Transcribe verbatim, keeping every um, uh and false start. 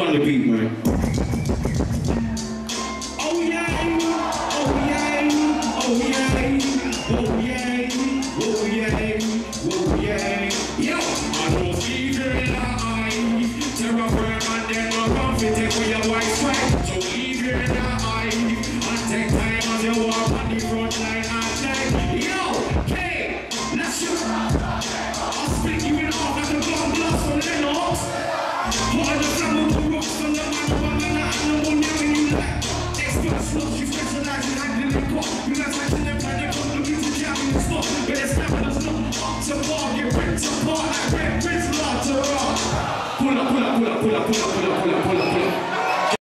on the beat, man. Oh yeah, oh yeah, oh yeah, oh yeah, oh yeah, oh yeah. Yo, I don't see you in the eye. Terror burn and then no comfy take with your white stripe. So leave you in the eye and take time as you walk on the front line and say, yo, hey, let's shoot. I'll split you in half like a bomb blast from Lennox. Put on the flamme of the rocks on the man of a man and the one when you like. Expert slugs, you specialize in handling the clock. You guys like to live like they come looking to jam in the spot. But it's never the slump up to bar, get ripped apart like red bricks, lot to rock. Pull up, pull up, pull up, pull up, pull up, pull up.